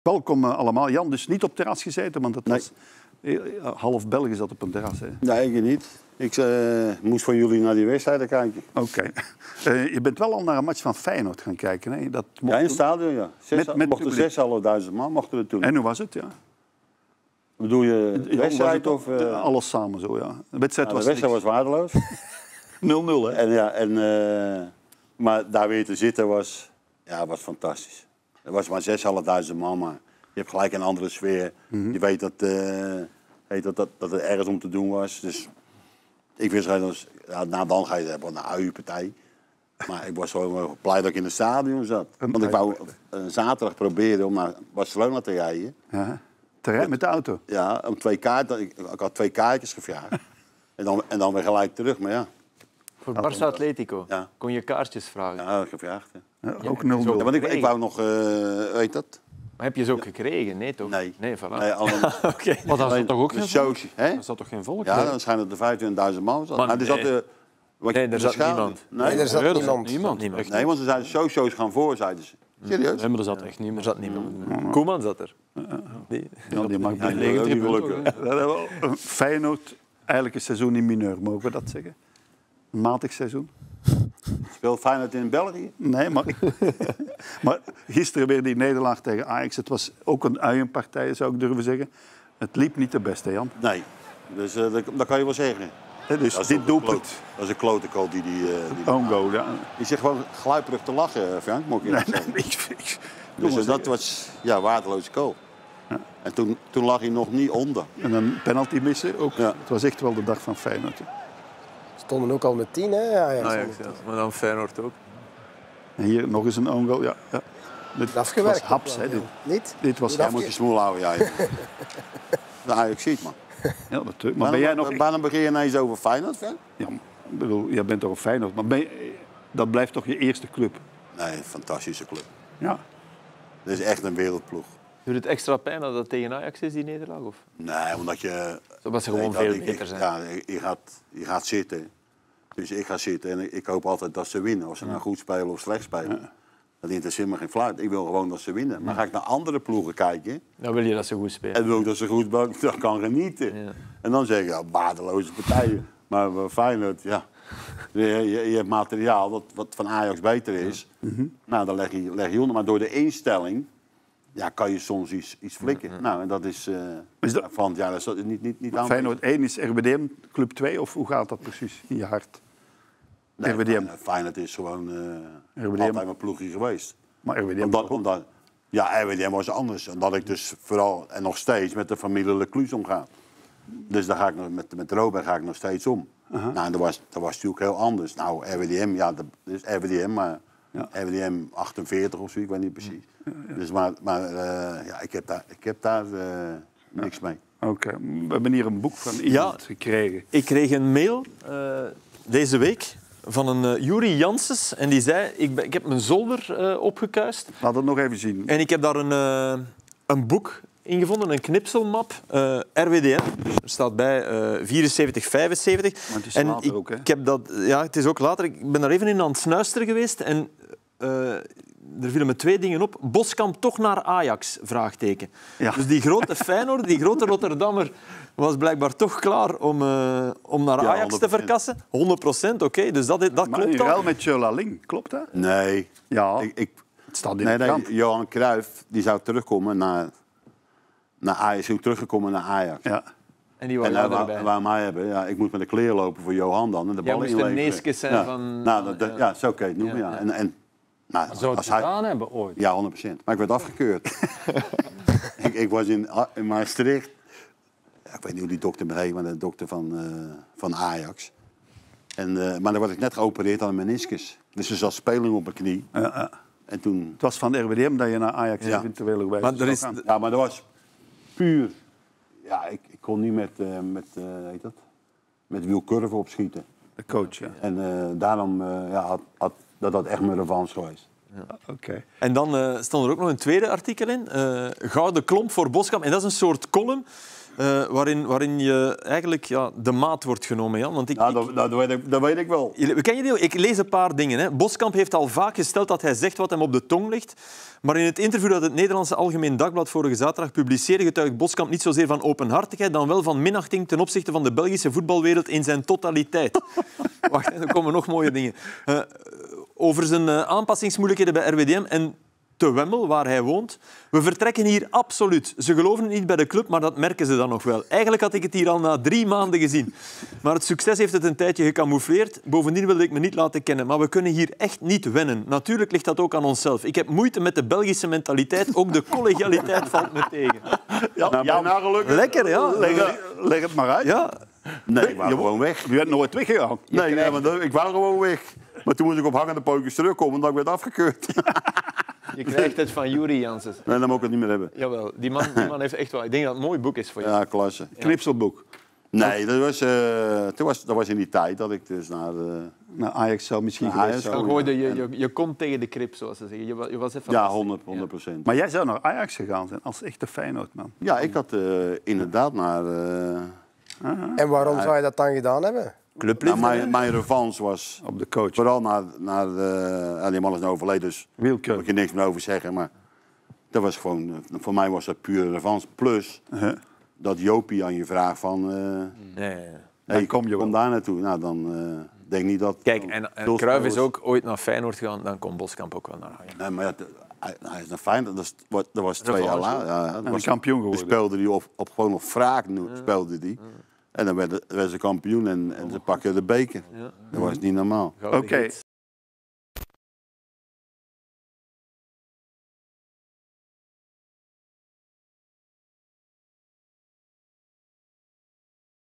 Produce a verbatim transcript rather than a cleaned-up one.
Welkom uh, allemaal. Jan, dus niet op terras gezeten, want het nee. was uh, half België zat op een terras. Hè. Nee, ik niet. Ik uh, moest van jullie naar die wedstrijden kijken. Oké. Okay. Uh, je bent wel al naar een match van Feyenoord gaan kijken, hè? Dat ja, in het stadion, ja. Zes, met, met mochten zeshonderdduizend man mochten er toen. En hoe was het, ja? Bedoel je de wedstrijd of... Uh... Alles samen zo, ja. De wedstrijd, ja, was, de wedstrijd was waardeloos. nul nul, hè? En, ja, en, uh, maar daar weer te zitten was, ja, was fantastisch. Er was maar zeshonderdduizend man, maar je hebt gelijk een andere sfeer. Mm-hmm. Je weet dat, uh, weet dat, dat, dat het ergens om te doen was. Dus ik wist gewoon, ja, na dan ga je hebben een A U-partij. Maar ik was gewoon blij dat ik in het stadion zat. Want ik wou uh, zaterdag proberen om naar Barcelona te rijden. Ja. Te rijden met de auto? Ja, om twee kaarten. Ik, ik had twee kaartjes gevraagd. en, dan, en dan weer gelijk terug, maar ja. Voor Barça Atletico ja. kon je kaartjes vragen? Ja, dat gevraagd. Ja. Ja, ook nul nul. Ja, want ik, ik wou nog, uh, weet dat? Maar heb je ze ook gekregen? Nee, toch? Nee. Nee, voilà. Nee, allemaal... okay. Maar daar zat toch ook geen volk? Er zat toch geen volk? Ja, dan schijnen er vijfentwintigduizend man. Maar, maar er zat... Uh, wat, nee, er zat niemand. Nee, nee, er zat nee, niemand. niemand. niemand. Nee, want ze zeiden, socio's gaan voor, zeiden ze. Serieus? Nee, maar er zat echt niemand. Er zat niemand. Mm. Koeman zat er. Die, ja, die mag ja, die niet lukken. Feyenoord, eigenlijk een seizoen in mineur, mogen we dat zeggen? Een matig seizoen. Speelt Feyenoord in België? Nee, maar, maar gisteren weer die nederlaag tegen Ajax. Het was ook een uienpartij, zou ik durven zeggen. Het liep niet de beste, Jan. Nee, dus uh, dat, dat kan je wel zeggen. He, dus dat dit doelpunt. Dat is een klote goal die die... Uh, die Own goal, ja. Je zegt gewoon gluiperig te lachen, Frank, moet ik nee, zeggen. nee, ik, ik, dus uh, dat was ja, waardeloze goal. Ja. En toen, toen lag hij nog niet onder. En een penalty missen ook. Ja. Het was echt wel de dag van Feyenoord. Hè. Stonden ook al met tien, hè? Ja, ja, Ajax, ja. Maar dan Feyenoord ook. En hier nog eens een own goal, ja. ja. Dit afgewerkt. was haps, hè. Dit, niet? Dit was ja, moet je smoel houden, ja. De Ajax ziet, man. Ja, natuurlijk. Maar ben jij nog... Waarom begin je ineens over Feyenoord, Frank? Ja, ik bedoel, jij bent toch een Feyenoord, maar ben je, dat blijft toch je eerste club? Nee, een fantastische club. Ja. Dat is echt een wereldploeg. Doet het extra pijn dat het tegen Ajax is, die nederlaag? Of? Nee, omdat je... Zodat ze gewoon veel ik, beter zijn. Ja, je gaat, je gaat zitten. Dus ik ga zitten en ik hoop altijd dat ze winnen. Of ze nou goed spelen of slecht spelen. Ja. Dat interesseert me geen fluit. Ik wil gewoon dat ze winnen. Maar ga ik naar andere ploegen kijken... Dan wil je dat ze goed spelen. En wil ik dat ze goed spelen, dat kan genieten. Ja. En dan zeg je, ja, waardeloze partijen. Maar uh, Feyenoord, ja... Je, je, je hebt materiaal dat, wat van Ajax beter is. Ja. Mm-hmm. Nou, dan leg je, leg je onder. Maar door de instelling... Ja, kan je soms iets, iets flikken. Mm-hmm. Nou, en dat is... Uh, is dat... Van, ja, dat is niet, niet, niet aan. Feyenoord één is R W D M club twee, of hoe gaat dat precies in je hart? Nee, R W D M. Feyenoord is gewoon uh, R W D M. altijd mijn ploegje geweest. Maar R W D M omdat, omdat, ja, R W D M was anders. Omdat ik dus vooral, en nog steeds, met de familie Lecluse omga. Dus daar ga ik nog, met, met Robert ga ik nog steeds om. Uh-huh. Nou, dat was, dat was natuurlijk heel anders. Nou, R W D M, ja, dat is R W D M, maar ja. R W D M achtenveertig of zo, ik weet niet precies. Ja, ja. Dus maar, maar uh, ja, ik heb daar, ik heb daar uh, niks mee. Oké, okay. We hebben hier een boek van iemand ja, gekregen. Ik kreeg een mail uh, deze week van een uh, Juri Janssens. En die zei, ik, ben, ik heb mijn zolder uh, opgekuist. Laat het nog even zien. En ik heb daar een, uh, een boek in gevonden, een knipselmap. Uh, R W D M, er staat bij uh, vierenzeventig, vijfenzeventig. Maar het is en later ik, ook, hè? Ik heb dat, ja, het is ook later. Ik ben daar even in aan het snuisteren geweest. En uh, er vielen me twee dingen op. Boskamp toch naar Ajax? Vraagteken. Ja. Dus die grote Feyenoord, die grote Rotterdammer, was blijkbaar toch klaar om, uh, om naar Ajax ja, te verkassen. honderd procent, oké. Okay. Dus dat, dat maar klopt al. Maar wel met Jolaling, klopt dat? Nee. Ja, ik, ik, het staat in nee, de krant. Nee, Johan Cruijff die zou terugkomen naar, naar Ajax. Hij teruggekomen naar Ajax. Ja. En die wou en, uh, waar, waar mij hebben, ja, ik moet met de kleer lopen voor Johan dan. En de Jij bal moest een neeskes zijn ja. van... Nou, dat, dat, ja, ja zo kan je het noemen, ja. ja. En, en, nou, zou het als gedaan hij, hebben ooit? Ja, honderd procent. Maar ik werd afgekeurd. ik, ik was in, in Maastricht. Ja, ik weet niet hoe die dokter me heet, maar de dokter van, uh, van Ajax. En, uh, maar dan werd ik net geopereerd aan een meniscus. Dus er zat speling op mijn knie. Ja, ja. En toen... Het was van R W D M dat je naar Ajax ja. eventueel bij maar er is... Ja, maar dat was puur... Ja, ik, ik kon niet met, uh, met, uh, heet dat? met Wiel Curve opschieten. De coach, ja. En uh, daarom uh, ja, had, had dat had echt mijn revanche geweest. Ja, okay. En dan uh, stond er ook nog een tweede artikel in. Uh, Gouden klomp voor Boskamp. En dat is een soort column uh, waarin, waarin je eigenlijk ja, de maat wordt genomen. Jan. Want ik, Ja, ik, dat, dat, weet ik, dat weet ik wel. we ken je die? Ik lees een paar dingen. Hè. Boskamp heeft al vaak gesteld dat hij zegt wat hem op de tong ligt. Maar in het interview dat het Nederlandse Algemeen Dagblad vorige zaterdag publiceerde, getuigt Boskamp niet zozeer van openhartigheid dan wel van minachting ten opzichte van de Belgische voetbalwereld in zijn totaliteit. Wacht, er komen nog mooie dingen. Uh, over zijn uh, aanpassingsmoeilijkheden bij R W D M en te Wemmel, waar hij woont. We vertrekken hier absoluut. Ze geloven het niet bij de club, maar dat merken ze dan nog wel. Eigenlijk had ik het hier al na drie maanden gezien. Maar het succes heeft het een tijdje gecamoufleerd. Bovendien wilde ik me niet laten kennen. Maar we kunnen hier echt niet wennen. Natuurlijk ligt dat ook aan onszelf. Ik heb moeite met de Belgische mentaliteit. Ook de collegialiteit valt me tegen. Ja, nou, ja, nou gelukkig. Lekker, ja. Leg, leg het maar uit. Ja. Nee, ik wou gewoon weg. Je bent nooit weggegaan. Nee, nee, maar ik wou gewoon weg. Maar toen moest ik op hangende pootjes terugkomen omdat ik werd afgekeurd. Je krijgt het van Juri Janssens. Nee, dan moet ik het niet meer hebben. Jawel, die man, die man heeft echt wel... Ik denk dat het een mooi boek is voor je. Ja, klasse. Knipselboek. Nee, dat was, uh, dat, was, dat was in die tijd dat ik dus naar... Uh, Nou, Ajax zou misschien naar geweest Ajax zijn. Dan gooide je, je, je kont tegen de krip, zoals ze zeggen. Je, wa- je was even ja, lastig. honderd procent. Maar jij zou naar Ajax gegaan zijn als echte Feyenoordman. Ja, ik had uh, inderdaad naar... Uh, En waarom zou je dat dan gedaan hebben? nou, mijn, mijn revanche was Op de coach. vooral naar... naar uh, ja, die man is nou overleden, dus daar Wielke. moet je niks meer over zeggen. Maar dat was gewoon... Uh, voor mij was dat pure revanche. Plus Uh-huh. dat Jopie aan je vraagt van... Uh, Nee, nee. hey, kom je wel. kom daar naartoe. Nou, dan uh, denk niet dat... Kijk, en, en Cruijff is ook ooit naar Feyenoord gegaan, dan komt Boskamp ook wel naar Ajax. Nee, maar ja, de- hij, hij is naar Feyenoord. Dat, is- wat- dat was twee jaar Revanche. later. Ja, dat En was kampioen Dan geworden. speelde hij op, op gewoon op wraak. nu Speelde die. En dan werden, werden ze kampioen en, en ze pakken de beker. Dat was niet normaal. Oké,